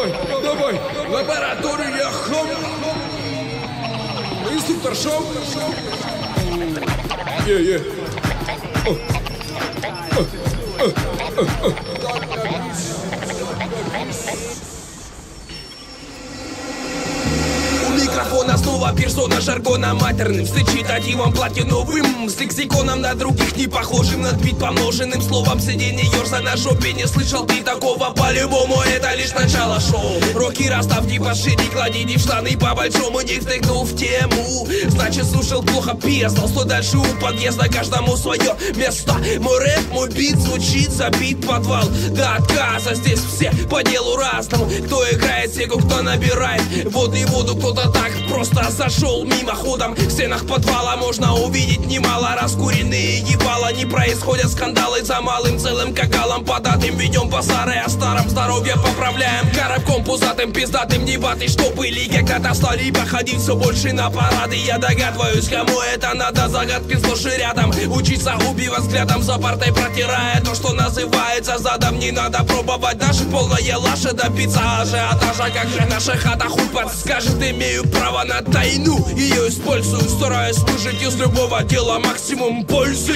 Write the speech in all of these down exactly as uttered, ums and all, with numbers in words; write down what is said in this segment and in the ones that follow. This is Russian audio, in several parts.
давай, давай, лаборатория хом. Инструктор шоу. Е-е. Микрофона снова персона жаргона матерным, с речитативом платиновым, с лексиконом на других не похожим, над бит помноженным словом сиденье ерза на жопе. Не слышал ты такого, по-любому это лишь начало шоу. Роки расставьте пошире, кладите в штаны по-большому, не втыкнул в тему. Значит слушал плохо, песнул, что дальше у подъезда, каждому свое место. Мой рэп, мой бит звучит, забит подвал до отказа. Здесь все по делу разному, кто играет сегу, кто набирает водный воду, кто-то так просто зашел мимоходом. В стенах подвала можно увидеть немало раскуренные ебала. Не происходят скандалы за малым целым кагалом податым. Ведем базары о старом здоровье поправляем. Коробком пузатым пиздатым дебаты, что были когда-то стали походить все больше на парады. Я догадываюсь, кому это надо, загадки сплошь и рядом. Учиться убивать взглядом за партой, протирая то, что называется задом. Не надо пробовать даже полная лаша, добиться ажиотажа. Как же наша хата хуй подскажет, имею право на тайну, ее использую, стараюсь выжить из любого дела максимум пользы.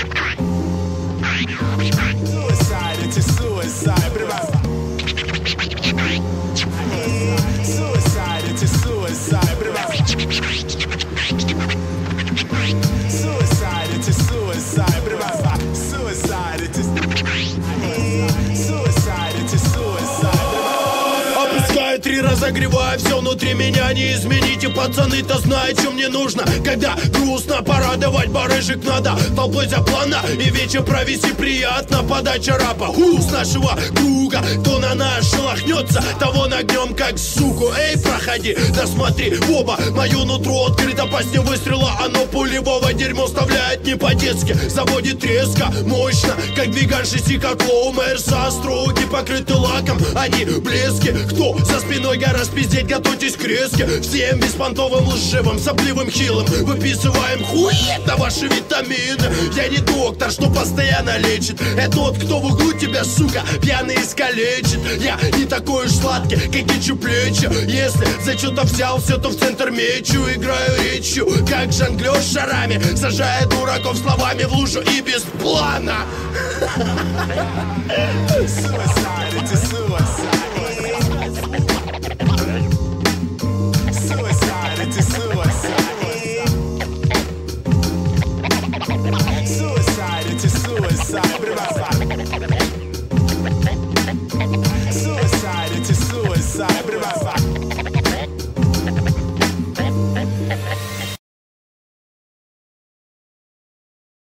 Три разогреваю все внутри меня, не измените, пацаны-то знают, что мне нужно. Когда грустно, порадовать барыжик надо, толпой за плана и вечер провести приятно. Подача рапа, ху, с нашего круга, кто на нас шелохнется, того нагнем как суку. Эй, проходи, да смотри, оба, мое нутро открыто, после выстрела оно пулевого дерьмо вставляет не по-детски, заводит резко, мощно, как двиган шести котлов. МРСа, строки покрыты лаком, они блески, кто за спиной гора спиздеть, готовьтесь к резке. Всем беспонтовым, лживым, сопливым, хилым выписываем хует на ваши витамины. Я не доктор, что постоянно лечит, это тот, кто в углу тебя, сука, пьяный искалечит. Я не такой уж сладкий, как и чуплечу. Если за что-то взял все, то в центр мечу. Играю речью, как жонглер шарами, сажая дураков словами в лужу и без плана. Suicide, it's a suicide.